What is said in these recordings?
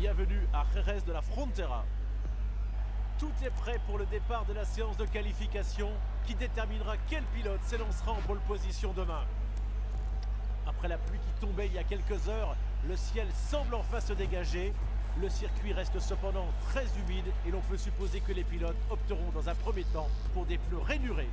Bienvenue à Jerez de la Frontera. Tout est prêt pour le départ de la séance de qualification qui déterminera quel pilote s'élancera en pole position demain. Après la pluie qui tombait il y a quelques heures, le ciel semble enfin se dégager. Le circuit reste cependant très humide et l'on peut supposer que les pilotes opteront dans un premier temps pour des pneus rainurés.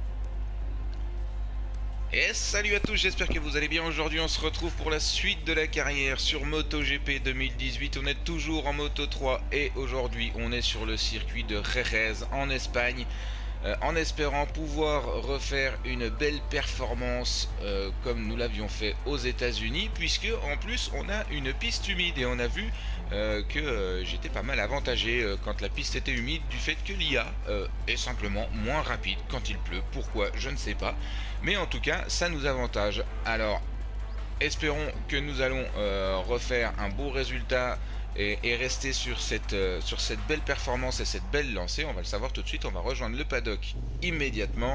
Et salut à tous, j'espère que vous allez bien. Aujourd'hui on se retrouve pour la suite de la carrière sur MotoGP 2018. On est toujours en Moto 3 et aujourd'hui on est sur le circuit de Jerez en Espagne, en espérant pouvoir refaire une belle performance comme nous l'avions fait aux États-Unis, puisque en plus on a une piste humide et on a vu que j'étais pas mal avantagé quand la piste était humide du fait que l'IA est simplement moins rapide quand il pleut. Pourquoi, je ne sais pas, mais en tout cas ça nous avantage. Alors espérons que nous allons refaire un beau résultat et rester sur cette belle performance et cette belle lancée. On va le savoir tout de suite, on va rejoindre le paddock immédiatement.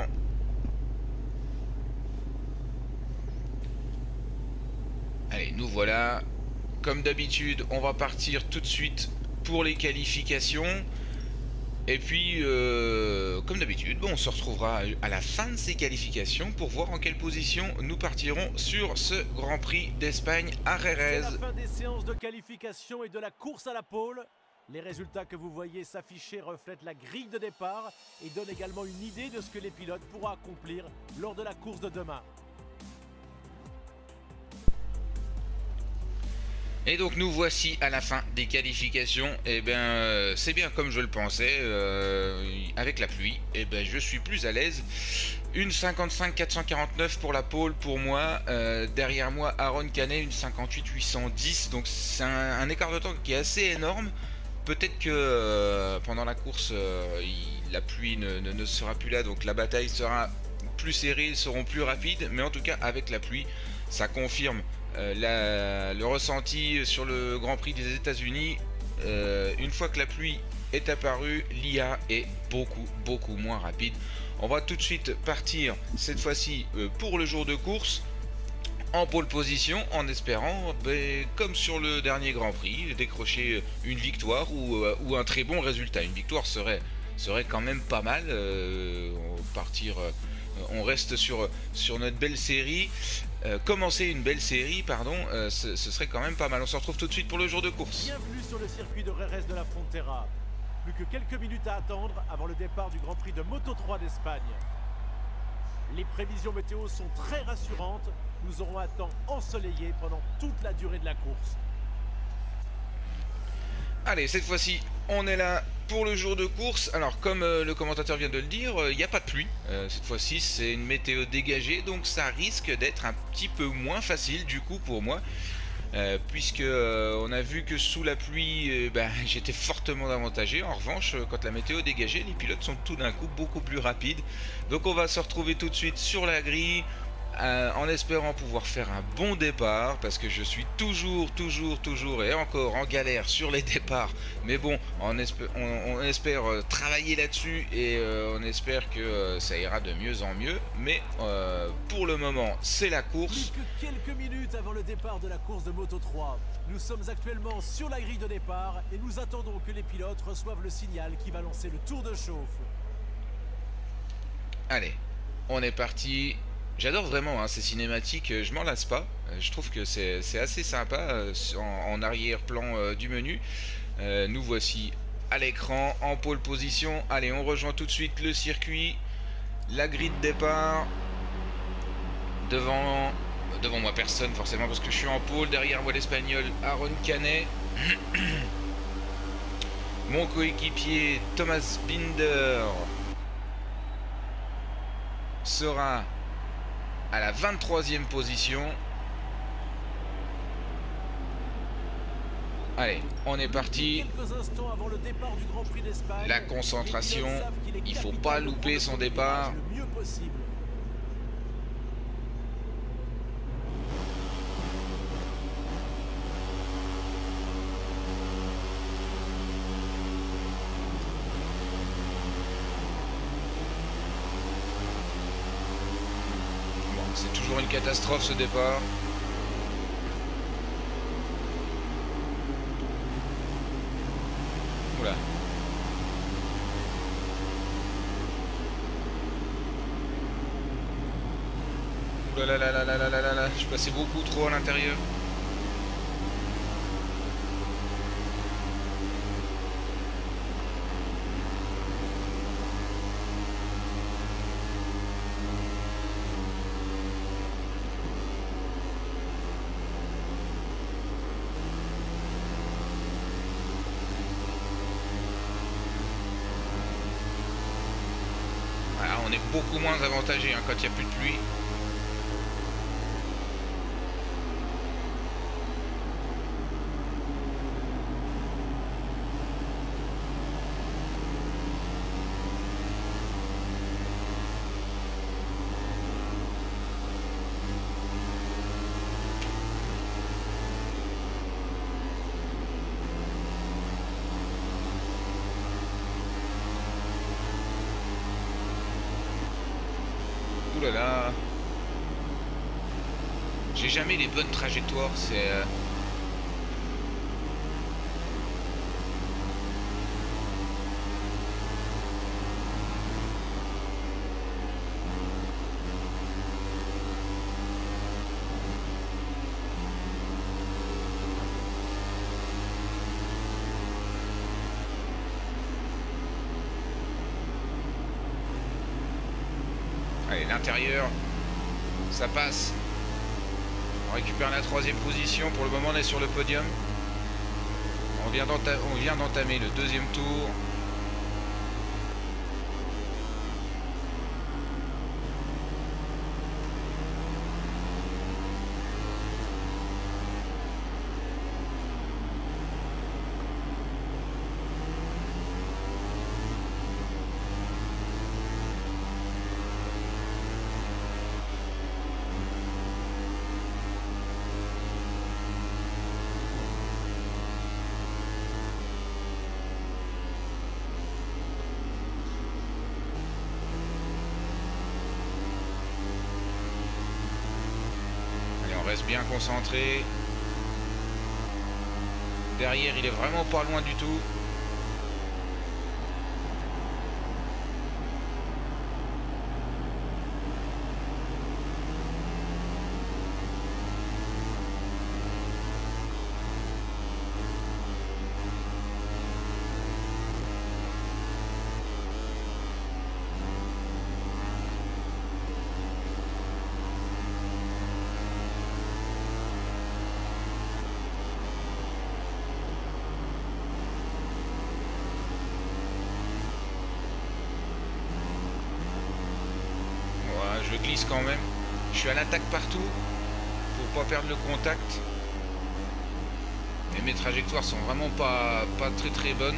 Allez, nous voilà. Comme d'habitude, on va partir tout de suite pour les qualifications. Et puis, comme d'habitude, bon, on se retrouvera à la fin de ces qualifications pour voir en quelle position nous partirons sur ce Grand Prix d'Espagne à Jerez. C'est la fin des séances de qualification et de la course à la pole. Les résultats que vous voyez s'afficher reflètent la grille de départ et donnent également une idée de ce que les pilotes pourront accomplir lors de la course de demain. Et donc nous voici à la fin des qualifications. Et bien c'est bien comme je le pensais, avec la pluie, et ben je suis plus à l'aise. Une 55-449 pour la pole pour moi, derrière moi Aaron Canet une 58-810, donc c'est un écart de temps qui est assez énorme. Peut-être que pendant la course la pluie ne sera plus là, donc la bataille sera plus serrée, ils seront plus rapides, mais en tout cas avec la pluie ça confirme le ressenti sur le Grand Prix des États-Unis. Une fois que la pluie est apparue, l'IA est beaucoup moins rapide. On va tout de suite partir cette fois-ci pour le jour de course en pole position, en espérant, comme sur le dernier Grand Prix, décrocher une victoire ou un très bon résultat. Une victoire serait quand même pas mal. On reste sur notre belle série. Commencer une belle série, pardon, ce serait quand même pas mal. On se retrouve tout de suite pour le jour de course. Bienvenue sur le circuit de Jerez de la Frontera. Plus que quelques minutes à attendre avant le départ du Grand Prix de Moto 3 d'Espagne. Les prévisions météo sont très rassurantes. Nous aurons un temps ensoleillé pendant toute la durée de la course. Allez, cette fois-ci, on est là pour le jour de course. Alors, comme le commentateur vient de le dire, il n'y a pas de pluie. Cette fois-ci, c'est une météo dégagée, donc ça risque d'être un petit peu moins facile du coup pour moi. Puisque on a vu que sous la pluie, j'étais fortement avantagé. En revanche, quand la météo est dégagée, les pilotes sont tout d'un coup beaucoup plus rapides. Donc on va se retrouver tout de suite sur la grille. En espérant pouvoir faire un bon départ, parce que je suis toujours et encore en galère sur les départs, mais bon, on espère travailler là-dessus et on espère que ça ira de mieux en mieux, mais pour le moment c'est la course. Plus que quelques minutes avant le départ de la course de Moto 3, nous sommes actuellement sur la grille de départ et nous attendons que les pilotes reçoivent le signal qui va lancer le tour de chauffe. Allez, on est parti. J'adore vraiment ces cinématiques, je m'en lasse pas. Je trouve que c'est assez sympa en arrière-plan du menu. Nous voici à l'écran, en pole position. Allez, on rejoint tout de suite le circuit. La grille de départ. Devant moi personne forcément parce que je suis en pole. Derrière moi l'Espagnol Aaron Canet. Mon coéquipier Thomas Binder sera à la 23e position. Allez, on est parti. La concentration, il faut pas louper son départ. C'est toujours une catastrophe ce départ. Oula. Oula là là là là là là là. Je passais beaucoup trop à l'intérieur. Voilà, on est beaucoup moins avantagé hein, quand il n'y a plus de pluie. Ouh là là. J'ai jamais les bonnes trajectoires, c'est... Allez, l'intérieur, ça passe. On récupère la 3e position. Pour le moment, on est sur le podium. On vient d'entamer le 2e tour. On reste bien concentré. Derrière, il est vraiment pas loin du tout. Je glisse quand même. Je suis à l'attaque partout pour pas perdre le contact. Et mes trajectoires sont vraiment pas très bonnes.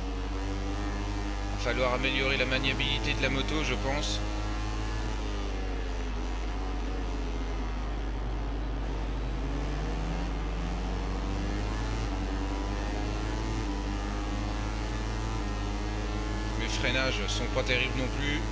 Il va falloir améliorer la maniabilité de la moto, je pense. Mes freinages sont pas terribles non plus.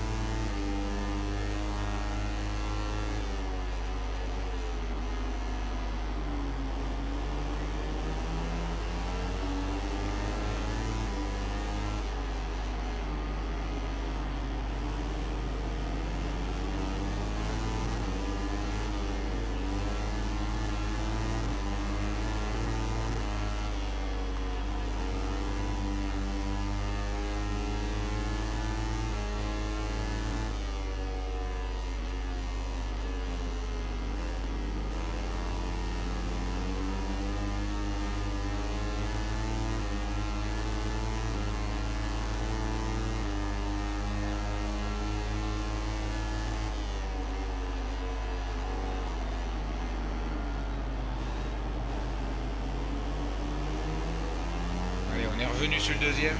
On est revenu sur le 2e.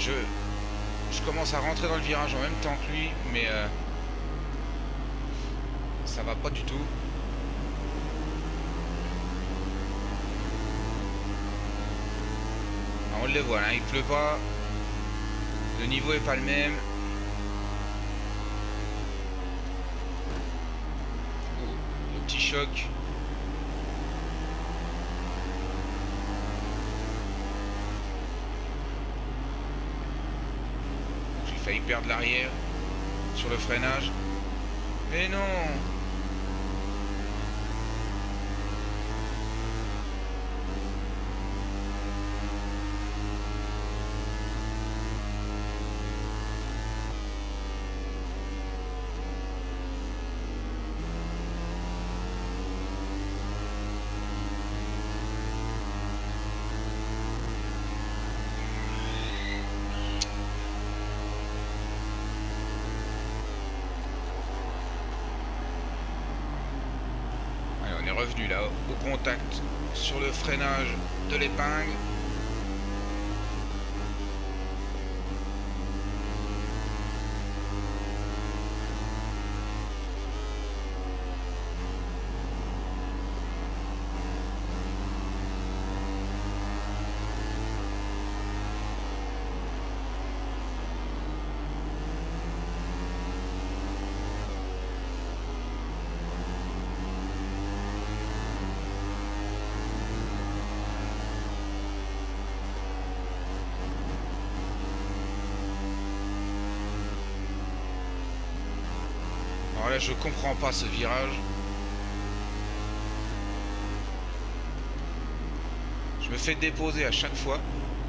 je commence à rentrer dans le virage en même temps que lui, mais ça va pas du tout. Alors, on le voit là, il pleut pas, le niveau est pas le même. Oh, le petit choc. J'ai failli perdre l'arrière sur le freinage, mais non. Revenu là au contact sur le freinage de l'épingle. Alors là, je comprends pas ce virage. Je me fais déposer à chaque fois.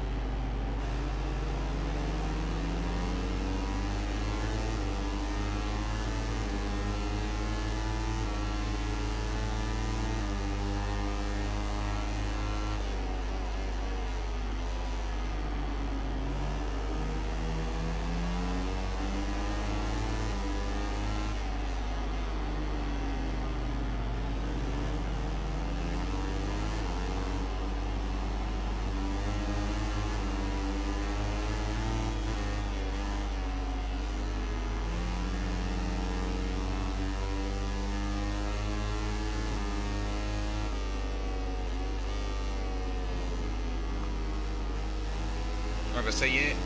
Ah bah ça y est.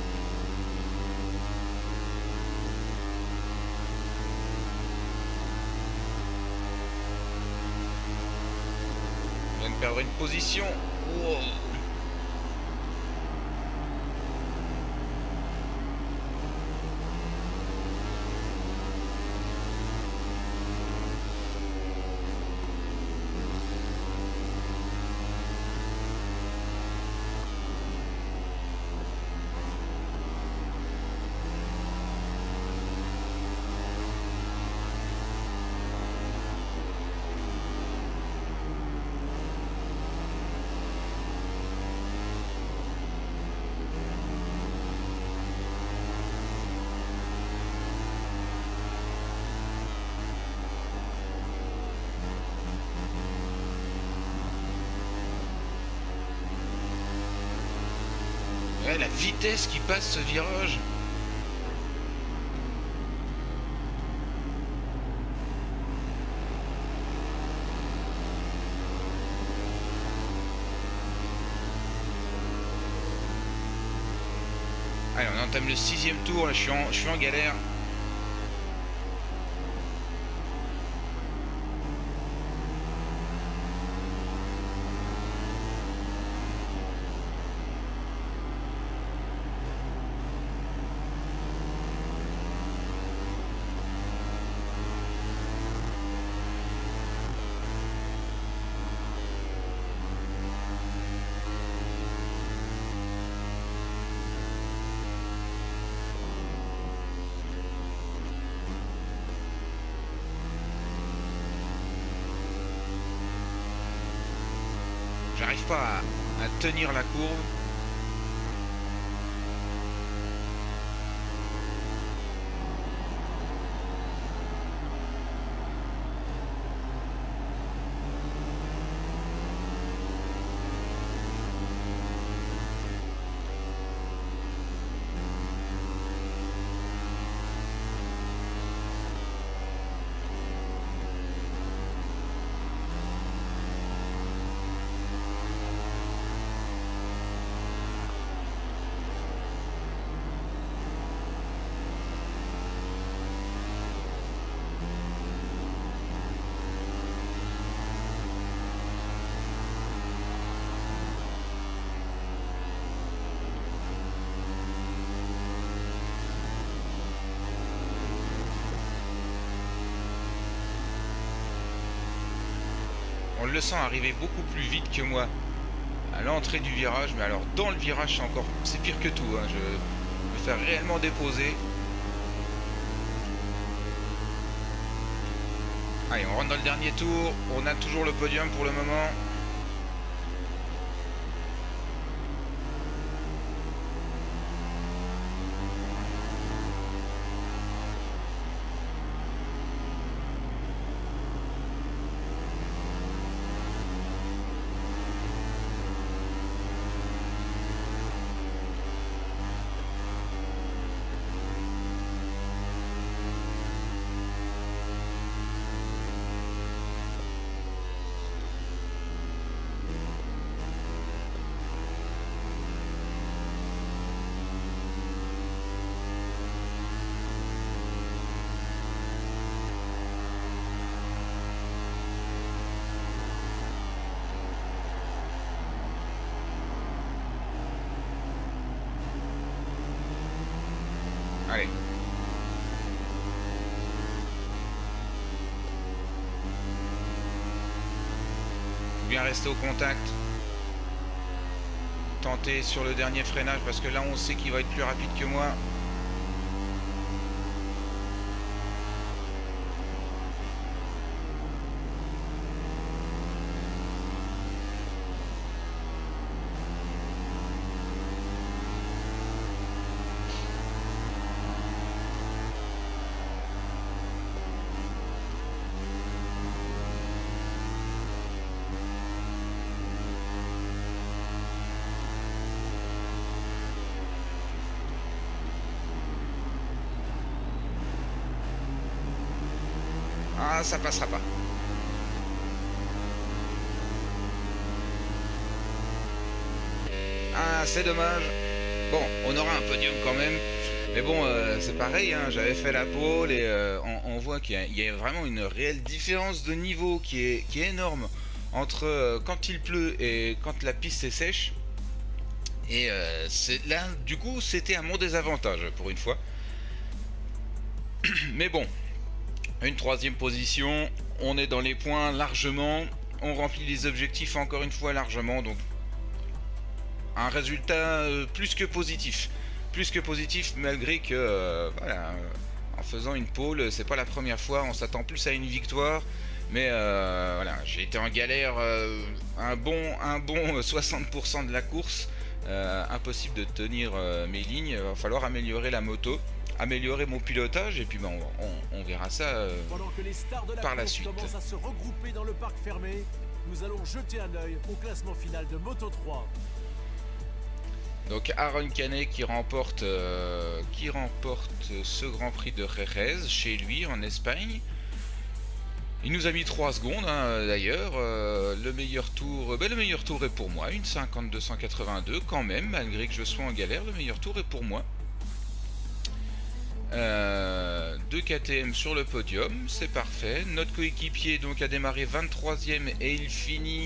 Je viens de perdre une position. Wow. Ouais, la vitesse qui passe ce virage. Allez, on entame le 6e tour, là, je suis en galère. J'arrive pas à tenir la courbe. le sens arriver beaucoup plus vite que moi à l'entrée du virage, mais alors dans le virage c'est pire que tout, hein. Je me fais réellement déposer. Allez, on rentre dans le dernier tour, on a toujours le podium pour le moment. Allez. Faut bien rester au contact. Tenter sur le dernier freinage parce que là on sait qu'il va être plus rapide que moi. Ah, ça passera pas. Ah, c'est dommage. Bon, on aura un podium quand même. Mais bon, c'est pareil, hein, j'avais fait la pole et on voit qu'il y a vraiment une réelle différence de niveau qui est énorme entre quand il pleut et quand la piste est sèche. Et là, du coup, c'était à mon désavantage pour une fois. Mais bon, une troisième position, on est dans les points largement, on remplit les objectifs encore une fois largement, donc un résultat plus que positif. Plus que positif malgré que, voilà, en faisant une pole, c'est pas la première fois, on s'attend plus à une victoire. Mais voilà, j'ai été en galère un bon 60% de la course. Impossible de tenir mes lignes, il va falloir améliorer la moto, améliorer mon pilotage et puis ben, on verra ça par la suite. Commence à se regrouper dans le parc fermé. Nous allons jeter un œil au classement final de Moto 3. Donc Aaron Canet qui remporte ce Grand Prix de Jerez chez lui en Espagne. Il nous a mis 3 secondes hein, d'ailleurs. Le meilleur tour est pour moi, une 50-282 quand même, malgré que je sois en galère, le meilleur tour est pour moi. 2 KTM sur le podium, c'est parfait. Notre coéquipier donc a démarré 23e et il finit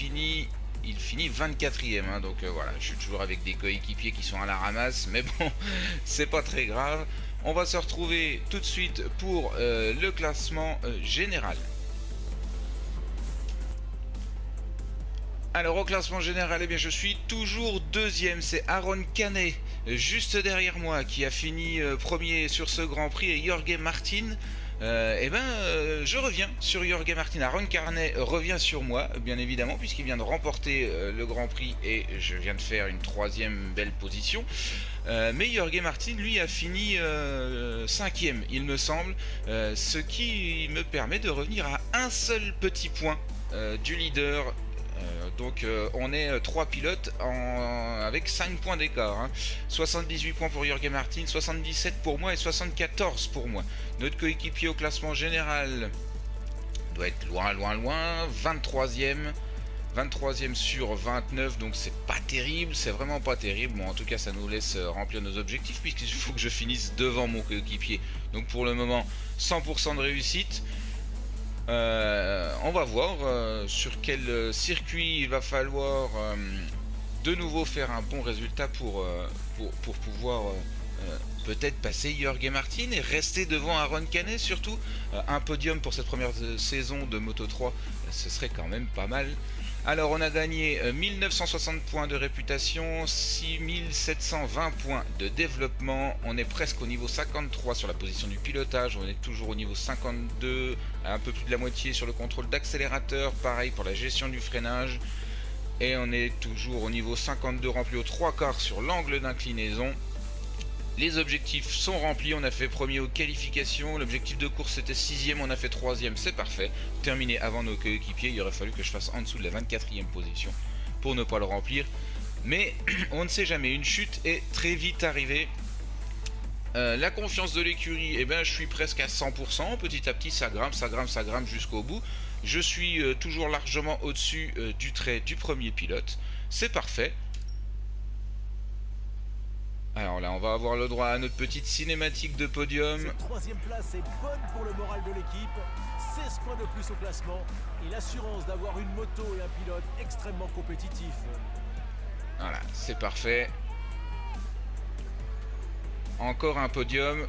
24e hein, donc voilà, je suis toujours avec des coéquipiers qui sont à la ramasse, mais bon, c'est pas très grave. On va se retrouver tout de suite pour le classement général. Alors au classement général, eh bien, je suis toujours deuxième, c'est Aaron Canet, juste derrière moi, qui a fini premier sur ce Grand Prix, et Jorge Martin. Je reviens sur Jorge Martin. Aaron Canet revient sur moi, bien évidemment, puisqu'il vient de remporter le Grand Prix et je viens de faire une 3e belle position. Mais Jorge Martin, lui, a fini 5e, il me semble, ce qui me permet de revenir à un seul petit point du leader. Donc on est 3 pilotes avec 5 points d'écart hein. 78 points pour Jorge Martin, 77 pour moi et 74 pour moi. Notre coéquipier au classement général doit être loin 23e sur 29, donc c'est pas terrible, c'est vraiment pas terrible. Bon, en tout cas ça nous laisse remplir nos objectifs puisqu'il faut que je finisse devant mon coéquipier. Donc pour le moment 100% de réussite. On va voir sur quel circuit il va falloir de nouveau faire un bon résultat pour pouvoir peut-être passer Jorge Martin et rester devant Aaron Canet surtout. Un podium pour cette première saison de Moto 3, ce serait quand même pas mal. Alors on a gagné 1960 points de réputation, 6720 points de développement, on est presque au niveau 53 sur la position du pilotage, on est toujours au niveau 52, un peu plus de la moitié sur le contrôle d'accélérateur, pareil pour la gestion du freinage, et on est toujours au niveau 52 rempli aux 3/4 sur l'angle d'inclinaison. Les objectifs sont remplis, on a fait premier aux qualifications, l'objectif de course c'était 6ème, on a fait 3ème, c'est parfait. Terminé avant nos coéquipiers, il aurait fallu que je fasse en dessous de la 24e position pour ne pas le remplir. Mais on ne sait jamais, une chute est très vite arrivée. La confiance de l'écurie, eh ben, je suis presque à 100%, petit à petit ça grimpe jusqu'au bout. Je suis toujours largement au-dessus du trait du premier pilote, c'est parfait. Alors là, on va avoir le droit à notre petite cinématique de podium. Cette troisième place est bonne pour le moral de l'équipe. 16 points de plus au classement et l'assurance d'avoir une moto et un pilote extrêmement compétitifs. Voilà, c'est parfait. Encore un podium.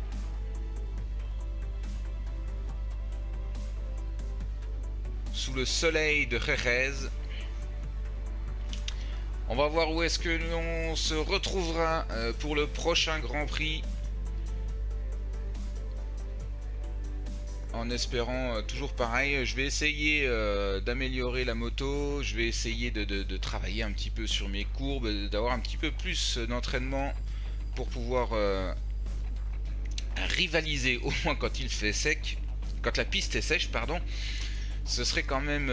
Sous le soleil de Jerez. On va voir où est-ce que l'on se retrouvera pour le prochain Grand Prix. En espérant toujours pareil, je vais essayer d'améliorer la moto. Je vais essayer de travailler un petit peu sur mes courbes, d'avoir un petit peu plus d'entraînement pour pouvoir rivaliser au moins quand il fait sec. Quand la piste est sèche, pardon. Ce serait quand même...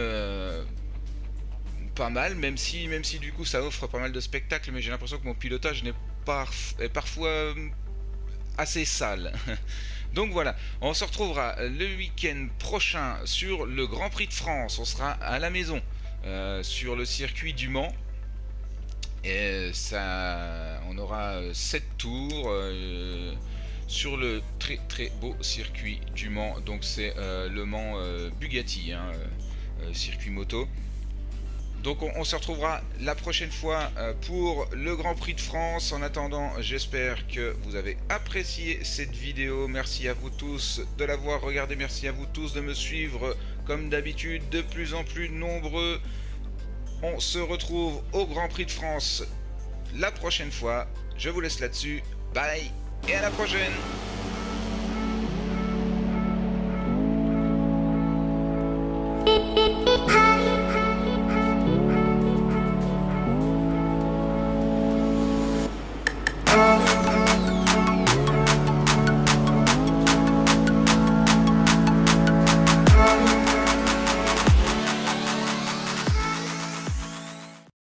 pas mal, même si du coup ça offre pas mal de spectacles, mais j'ai l'impression que mon pilotage est parfois assez sale. Donc voilà, on se retrouvera le week-end prochain sur le Grand Prix de France. On sera à la maison sur le circuit du Mans. Et ça, on aura 7 tours sur le très beau circuit du Mans. Donc c'est le Mans Bugatti, hein, circuit moto. Donc on se retrouvera la prochaine fois pour le Grand Prix de France. En attendant, j'espère que vous avez apprécié cette vidéo. Merci à vous tous de l'avoir regardé. Merci à vous tous de me suivre comme d'habitude, de plus en plus nombreux. On se retrouve au Grand Prix de France la prochaine fois. Je vous laisse là-dessus. Bye et à la prochaine.